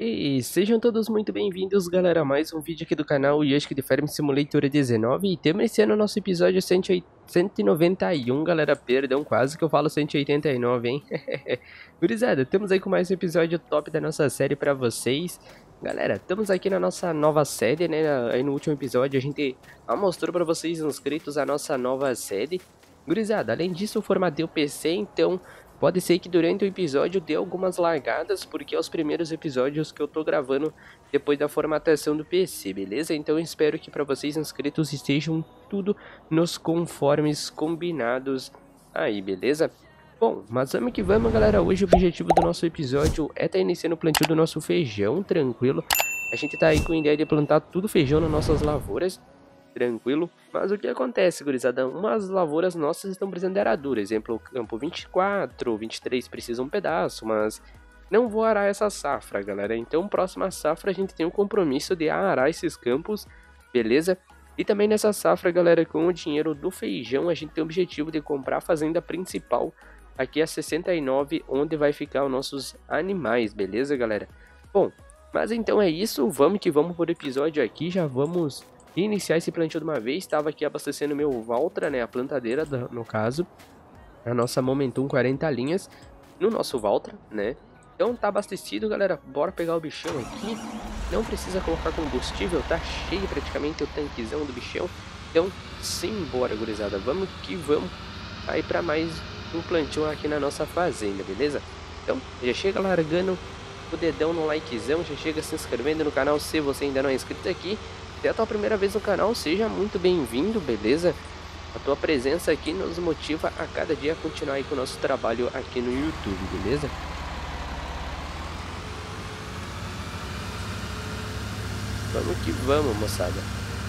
E sejam todos muito bem-vindos, galera, a mais um vídeo aqui do canal Yoshi de Farm Simulator 19. E temos esse ano nosso episódio 191, galera, perdão, quase que eu falo 189, hein? Gurizada, temos aí com mais um episódio top da nossa série pra vocês. Galera, estamos aqui na nossa nova série, né? Aí no último episódio a gente mostrou pra vocês inscritos a nossa nova série. Gurizada, além disso eu formatei o PC, então pode ser que durante o episódio dê algumas largadas, porque é os primeiros episódios que eu tô gravando depois da formatação do PC, beleza? Então eu espero que para vocês inscritos estejam tudo nos conformes combinados aí, beleza? Bom, mas vamos que vamos, galera. Hoje o objetivo do nosso episódio é estar iniciando o plantio do nosso feijão, tranquilo. A gente tá aí com a ideia de plantar tudo feijão nas nossas lavouras. Tranquilo? Mas o que acontece, gurizada? Umas lavouras nossas estão precisando de aradura. Exemplo, campo 24, 23 precisa um pedaço, mas não vou arar essa safra, galera. Então, próxima safra a gente tem o compromisso de arar esses campos, beleza? E também nessa safra, galera, com o dinheiro do feijão, a gente tem o objetivo de comprar a fazenda principal aqui a 69, onde vai ficar os nossos animais, beleza, galera? Bom, mas então é isso, vamos que vamos por episódio aqui, já vamos iniciar esse plantio de uma vez. Estava aqui abastecendo meu Valtra, né, a plantadeira no caso, a nossa Momentum 40 linhas no nosso Valtra, né. Então tá abastecido, galera, bora pegar o bichão aqui. Não precisa colocar combustível, tá cheio praticamente o tanquezão do bichão. Então simbora, gurizada, vamos que vamos aí para mais um plantio aqui na nossa fazenda, beleza? Então já chega largando o dedão no likezão, já chega se inscrevendo no canal se você ainda não é inscrito aqui. Se é a tua primeira vez no canal, seja muito bem-vindo, beleza? A tua presença aqui nos motiva a cada dia a continuar aí com o nosso trabalho aqui no YouTube, beleza? Vamos que vamos, moçada.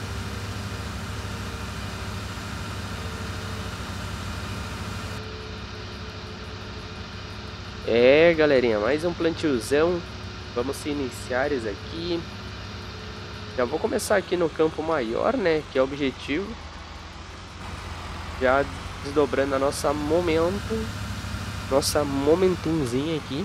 É, galerinha, mais um plantiozão. Vamos se iniciar isso aqui. Já vou começar aqui no campo maior, né, que é o objetivo. Já desdobrando a nossa Momentumzinha aqui.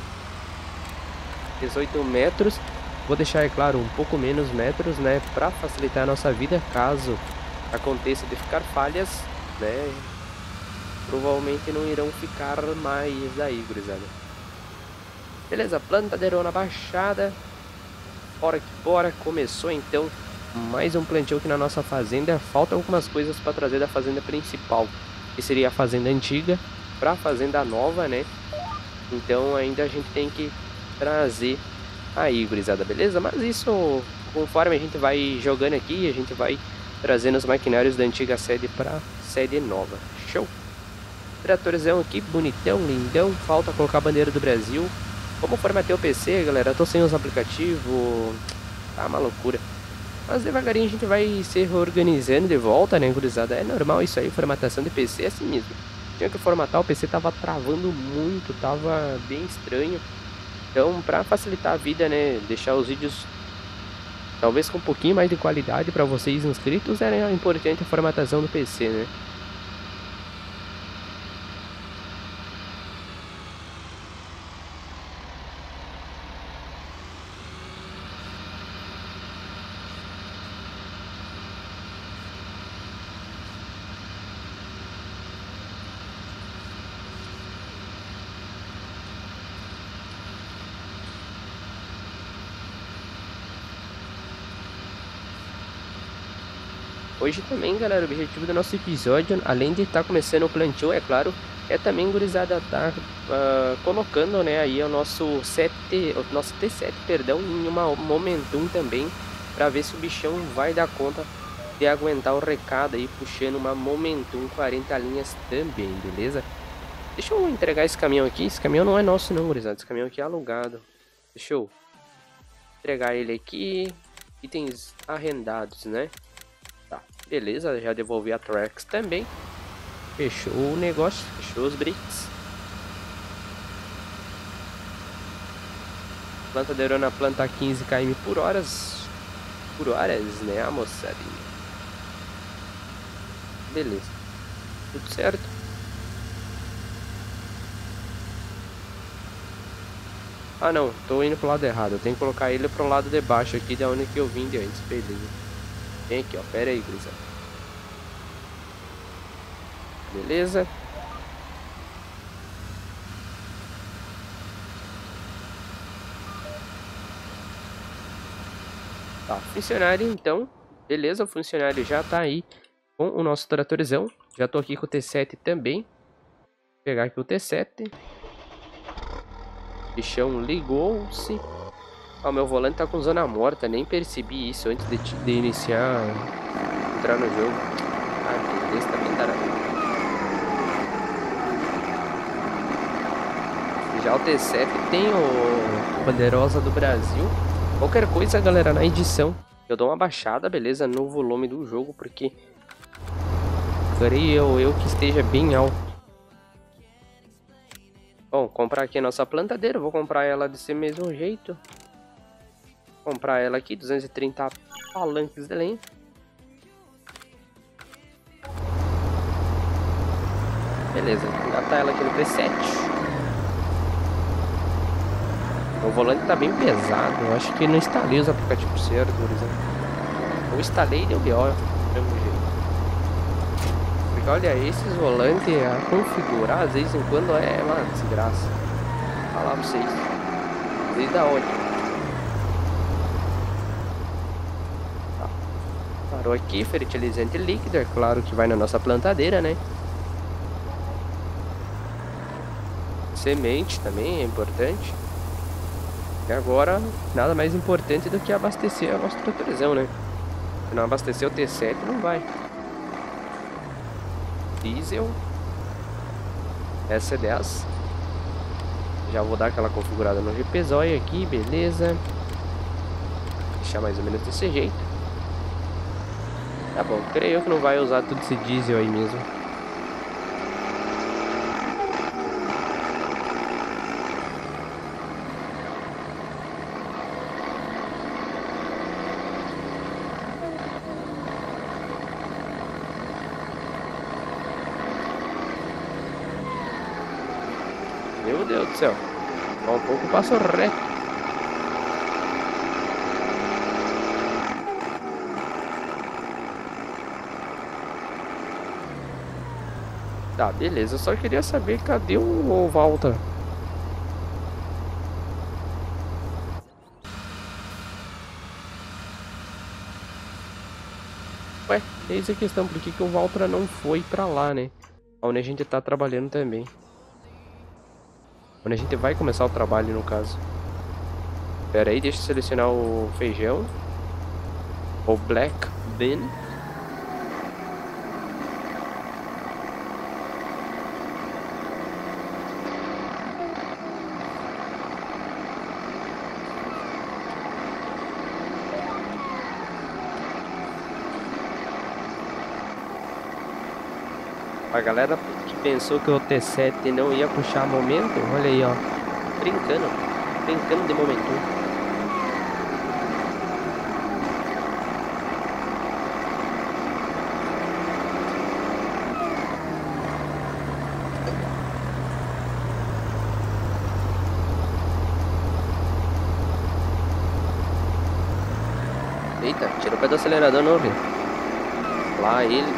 18 metros. Vou deixar, é claro, um pouco menos metros, né, para facilitar a nossa vida caso aconteça de ficar falhas, né. Provavelmente não irão ficar mais aí, gurizada. Beleza, plantadeirona baixada. Bora que bora, começou então mais um plantio aqui na nossa fazenda. Faltam algumas coisas para trazer da fazenda principal, que seria a fazenda antiga, para a fazenda nova, né? Então ainda a gente tem que trazer aí, gurizada, beleza? Mas isso, conforme a gente vai jogando aqui, a gente vai trazendo os maquinários da antiga sede para sede nova. Show! Tratorzão aqui, bonitão, lindão. Falta colocar a bandeira do Brasil. Como formatei o PC, galera, eu tô sem os aplicativos. Tá uma loucura. Mas devagarinho a gente vai se reorganizando de volta, né, gurizada? É normal isso aí, formatação de PC é assim mesmo. Tinha que formatar, o PC tava travando muito, tava bem estranho. Então, pra facilitar a vida, né, deixar os vídeos talvez com um pouquinho mais de qualidade pra vocês inscritos, era importante a formatação do PC, né? Hoje também, galera, o objetivo do nosso episódio, além de estar começando o plantio, é claro, é também, gurizada, tá colocando, né, aí o nosso T7, perdão, em uma Momentum também, para ver se o bichão vai dar conta de aguentar o recado aí, puxando uma Momentum 40 linhas também, beleza? Deixa eu entregar esse caminhão aqui, esse caminhão não é nosso não, gurizada, esse caminhão aqui é alugado. Deixa eu entregar ele aqui, itens arrendados, né? Tá, beleza, já devolvi a Trax também. Fechou o negócio, fechou os bricks. Plantadeirona planta 15 km por horas. Por horas, né, moçadinha? Beleza, tudo certo. Ah, não, tô indo pro lado errado. Eu tenho que colocar ele pro lado de baixo aqui, da onde que eu vim de antes. Beleza. Vem aqui, ó. Pera aí, gurizada. Beleza. Tá, funcionário então. Beleza, o funcionário já tá aí com o nosso tratorzão. Já tô aqui com o T7 também. Vou pegar aqui o T7. O chão ligou-se. Ó, meu volante tá com zona morta. Nem percebi isso antes de iniciar. Entrar no jogo. Ah, beleza, tá bem tarado. Já o T7 tem o Bandeirosa do Brasil. Qualquer coisa, galera, na edição eu dou uma baixada, beleza, no volume do jogo, porque creio eu que esteja bem alto. Bom, comprar aqui a nossa plantadeira, vou comprar ela desse mesmo jeito. Comprar ela aqui, 230 palanques de lenha. Beleza, engatar ela aqui no P7. O volante tá bem pesado, eu acho que não instalei os aplicativos certos, por exemplo. Eu instalei e deu B.O. do mesmo jeito. Porque olha, esses volantes a configurar, às vezes em quando é uma desgraça. Vou falar pra vocês. Às vezes dá ótimo. Tá. Parou aqui, fertilizante líquido, é claro que vai na nossa plantadeira, né? Semente também é importante. E agora, nada mais importante do que abastecer a nossa tratorzão, né? Se não abastecer o T7, não vai. Diesel. S10. Já vou dar aquela configurada no GPZOI aqui, beleza. Deixar mais ou menos desse jeito. Tá bom, creio eu que não vai usar tudo esse diesel aí mesmo. Meu Deus do céu. Só um pouco passo reto. Tá, beleza. Eu só queria saber cadê o Valtra. Ué, eis a questão. Por que que o Valtra não foi pra lá, né? Onde a gente tá trabalhando também. Onde a gente vai começar o trabalho, no caso. Pera aí, deixa eu selecionar o feijão. O Black Bean. A galera que pensou que o T7 não ia puxar momento, olha aí, ó. Brincando. Brincando de momento. Eita, tira o pé do acelerador não, viu? Lá ele.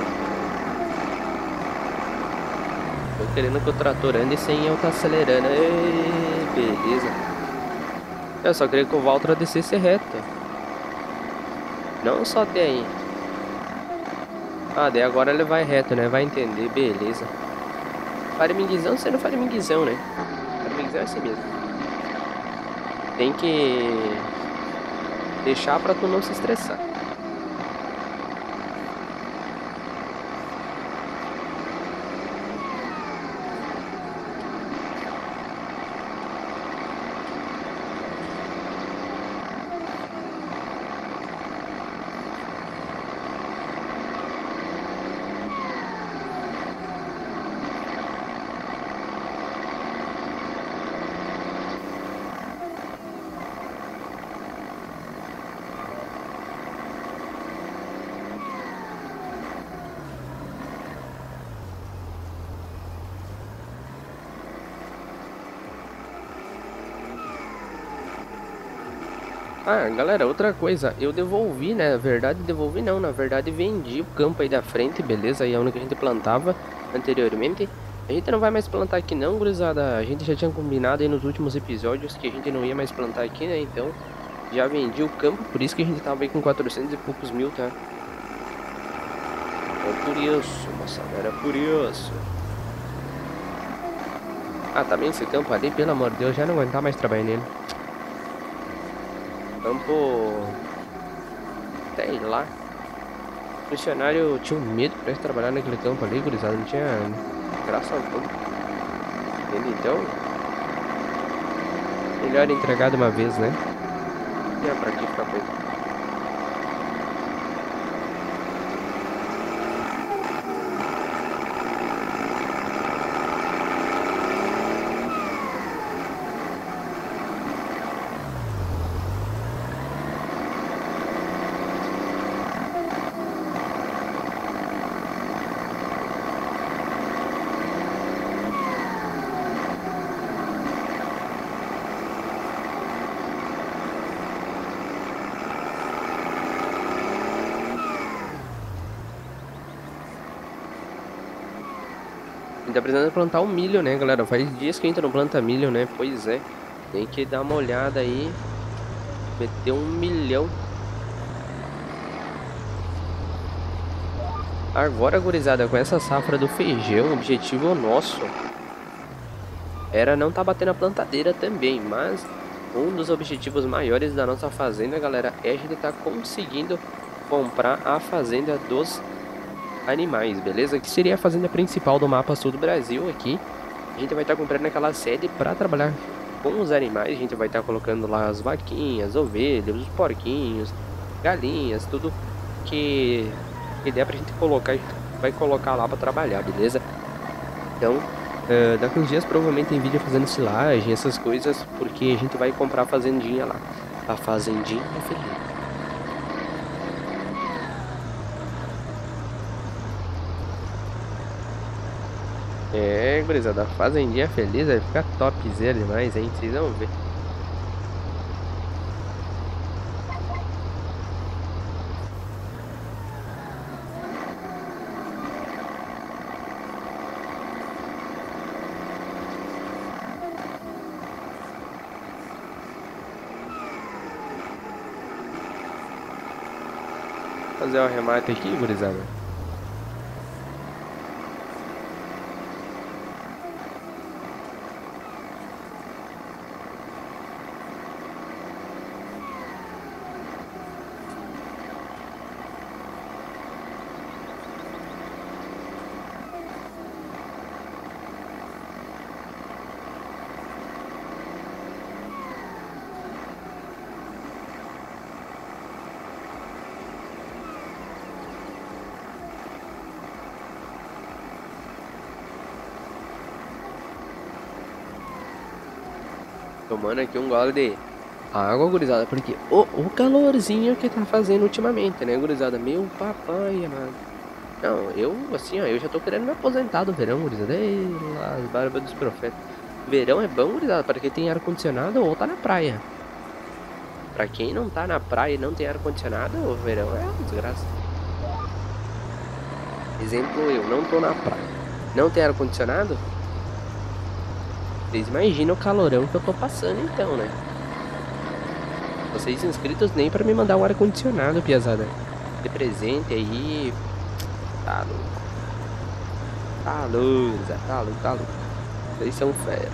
Tô querendo que o trator ande sem eu tá acelerando. Ei, beleza. Eu só queria que o Valtra descesse reto. Não só até aí. Ah, daí agora ele vai reto, né? Vai entender, beleza. Farminguizão sendo farminguizão, né? Farminguizão é assim mesmo. Tem que deixar pra tu não se estressar. Ah, galera, outra coisa, eu devolvi, né, na verdade, devolvi não, na verdade vendi o campo aí da frente, beleza, aí é onde a gente plantava anteriormente. A gente não vai mais plantar aqui não, gurizada, a gente já tinha combinado aí nos últimos episódios que a gente não ia mais plantar aqui, né, então já vendi o campo, por isso que a gente tava aí com 400 e poucos mil, tá? É por isso, moçada, era por isso. Ah, também esse campo ali, pelo amor de Deus, já não aguentar mais trabalhar nele. Campo... sei lá. O funcionário tinha um medo pra trabalhar naquele campo ali, gurizada, não tinha graça alguma. Então, melhor entregar de uma vez, né? E é pra que ficar feito. A gente tá precisando plantar um milho, né, galera? Faz dias que a gente não planta milho, né? Pois é. Tem que dar uma olhada aí. Meter 1 milhão. Agora, gurizada, com essa safra do feijão, o objetivo nosso era não tá batendo a plantadeira também, mas um dos objetivos maiores da nossa fazenda, galera, é a gente tá conseguindo comprar a fazenda dos animais, beleza? Que seria a fazenda principal do mapa sul do Brasil aqui. A gente vai estar comprando aquela sede para trabalhar com os animais. A gente vai estar colocando lá as vaquinhas, ovelhas, os porquinhos, galinhas, tudo que der pra gente colocar, a gente vai colocar lá para trabalhar, beleza? Então, daqui uns dias provavelmente tem vídeo fazendo silagem, essas coisas, porque a gente vai comprar a fazendinha lá. A fazendinha feliz. É, gurizada, a fazendinha feliz vai ficar topzera demais, hein? Vocês vão ver. Fazer o arremate aqui, gurizada. Tomando aqui um gole de água, gurizada, porque o calorzinho que tá fazendo ultimamente, né, gurizada? Meu papai, mano. Não, eu, assim, ó, eu já tô querendo me aposentar do verão, gurizada. Ei, lá, as barbas dos profetas. Verão é bom, gurizada, para quem tem ar-condicionado ou tá na praia. Pra quem não tá na praia e não tem ar-condicionado, o verão é uma desgraça. Exemplo, eu não tô na praia. Não tem ar-condicionado? Vocês imaginam o calorão que eu tô passando então, né? Vocês inscritos nem pra me mandar um ar-condicionado, piazada. De presente aí. Tá louco. Tá louco, Zé. Tá louco, tá louco. Vocês são fera.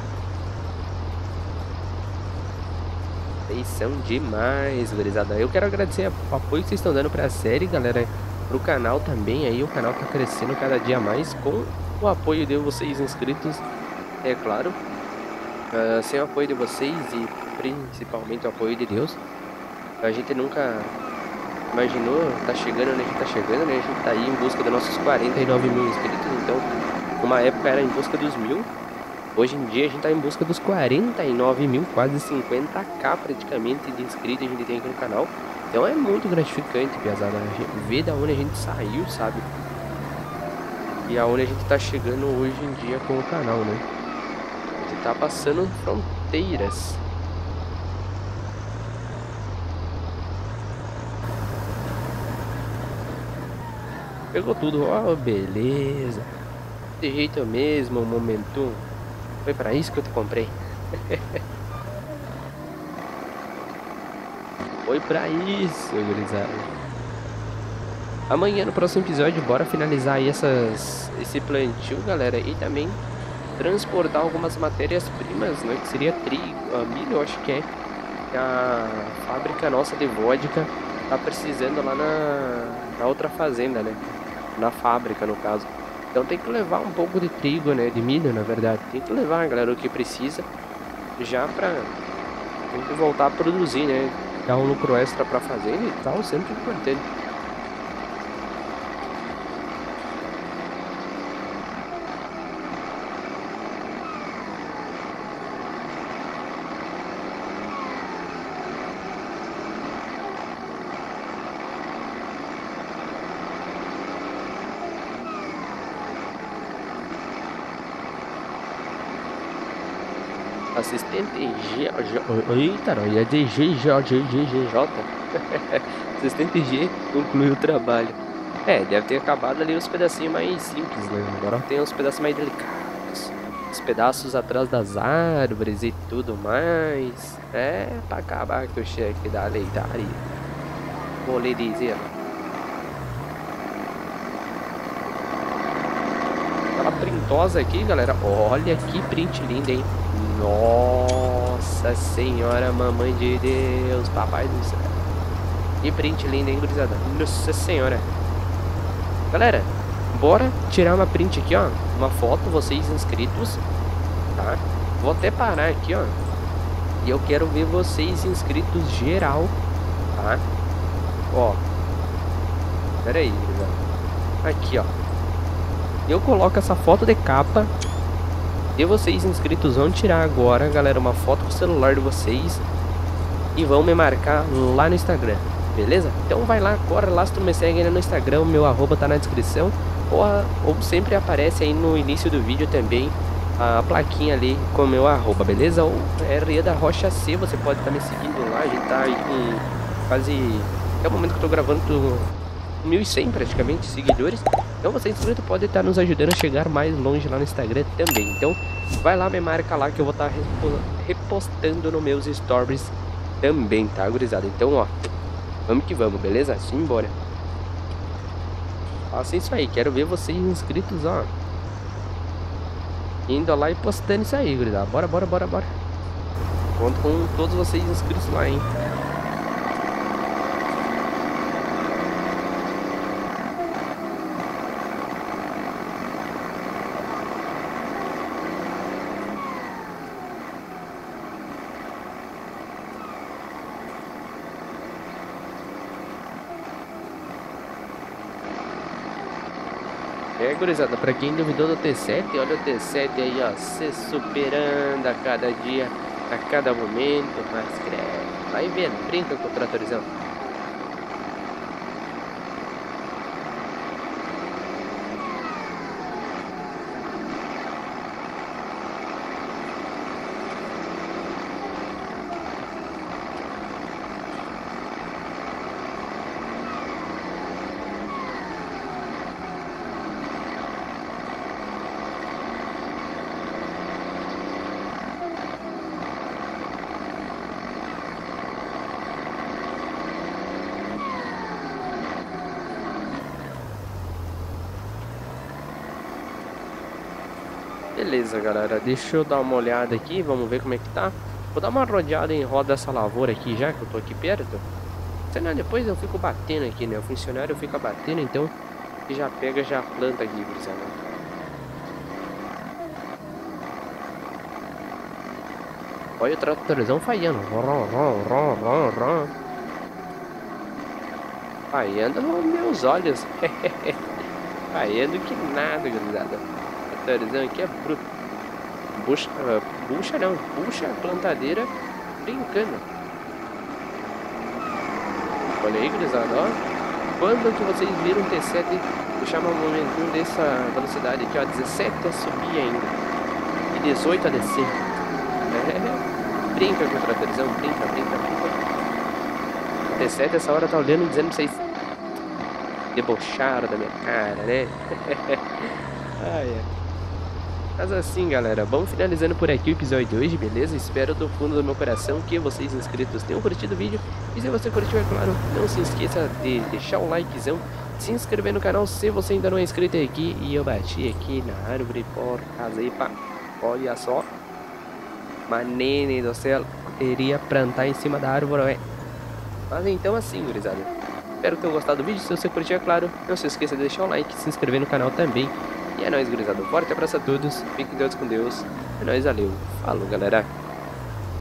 Vocês são demais, gurizada. Eu quero agradecer o apoio que vocês estão dando pra série, galera. Pro canal também aí. O canal tá crescendo cada dia mais com o apoio de vocês inscritos, é claro. Sem o apoio de vocês e principalmente o apoio de Deus, a gente nunca imaginou tá chegando onde a gente tá chegando, né? A gente tá aí em busca dos nossos 49 mil inscritos, então numa época era em busca dos 1000, hoje em dia a gente tá em busca dos 49 mil, quase 50k praticamente de inscritos a gente tem aqui no canal. Então é muito gratificante, piazada, ver da onde a gente saiu, sabe? E aonde a gente tá chegando hoje em dia com o canal, né? A gente tá passando fronteiras. Pegou tudo, ó, beleza. De jeito mesmo, momento. Foi pra isso que eu te comprei. Foi pra isso, gurizada. Amanhã no próximo episódio, bora finalizar aí esse plantio, galera. E também transportar algumas matérias-primas, né? Que seria trigo, milho, eu acho que é. Que a fábrica nossa de vodka tá precisando lá na outra fazenda, né? Na fábrica, no caso. Então tem que levar um pouco de trigo, né? De milho, na verdade. Tem que levar, galera, o que precisa. Já pra tem que voltar a produzir, né? Dar um lucro extra pra fazenda e tal, sempre importante. Assistente G... Eita, não, é de GJ. Assistente G concluiu o trabalho. É, deve ter acabado ali os pedacinhos mais simples, né? Agora tem os pedaços mais delicados. Os pedaços atrás das árvores e tudo mais. É, pra acabar com o cheque da leitaria. Vou lhe dizer. Aquela printosa aqui, galera. Olha que print lindo, hein? Nossa senhora, mamãe de Deus, papai do céu. Que print lindo, hein, gurizada? Nossa senhora. Galera, bora tirar uma print aqui, ó. Uma foto, vocês inscritos, tá? Vou até parar aqui, ó. E eu quero ver vocês inscritos geral, tá? Ó. Pera aí, gurizada. Aqui, ó. Eu coloco essa foto de capa. E vocês inscritos vão tirar agora, galera, uma foto com o celular de vocês e vão me marcar lá no Instagram, beleza? Então vai lá, corre lá, se tu me segue ainda no Instagram, o meu arroba tá na descrição, ou sempre aparece aí no início do vídeo também a plaquinha ali com o meu arroba, beleza? Ou RE da Rocha C, você pode estar me seguindo lá, a gente tá aí com quase, até o momento que eu tô gravando, 1.100 praticamente seguidores. Então você inscrito pode estar nos ajudando a chegar mais longe lá no Instagram também. Então vai lá, me marca lá que eu vou estar repostando nos meus stories também, tá, gurizada? Então, ó, vamos que vamos, beleza? Simbora. Faça isso aí, quero ver vocês inscritos, ó, indo lá e postando isso aí, gurizada. Bora, bora, bora, bora. Conto com todos vocês inscritos lá, hein? É, gurizada, pra quem duvidou do T7, olha o T7 aí, ó, se superando a cada dia, a cada momento, mas credo, vai vendo, brinca com o tratorzão. Beleza, galera, deixa eu dar uma olhada aqui, vamos ver como é que tá. Vou dar uma rodeada em roda dessa lavoura aqui já, que eu tô aqui perto. Senão depois eu fico batendo aqui, né? O funcionário fica batendo, então já pega, já planta aqui, gurizada. Olha o tratorzão falhando. Falhando nos meus olhos. Falhando que nada, gurizada. O tratorzão aqui é bruto. Bucha não, puxa a plantadeira brincando. Olha aí, gurizada, ó. Quando que vocês viram o T7 puxar um momentinho dessa velocidade aqui, ó, 17 a subir ainda e 18 a descer. Brinca com o tratorzão, brinca. O T7 essa hora tá olhando e dizendo pra vocês: debocharam da minha cara, né? Ai, ai. Mas assim, galera, vamos finalizando por aqui o episódio de hoje, beleza? Espero do fundo do meu coração que vocês inscritos tenham curtido o vídeo. E se você curtiu, é claro, não se esqueça de deixar um likezão, se inscrever no canal se você ainda não é inscrito aqui. E eu bati aqui na árvore por causa aí, pá. Olha só. Mas nene do céu, queria plantar em cima da árvore, ué. Mas então assim, gurizada. Espero que tenham gostado do vídeo. Se você curtiu, é claro, não se esqueça de deixar um like, se inscrever no canal também. E é nóis, gurizada. Um forte abraço a todos. Fiquem todos com Deus. É nóis, valeu. Falou, galera.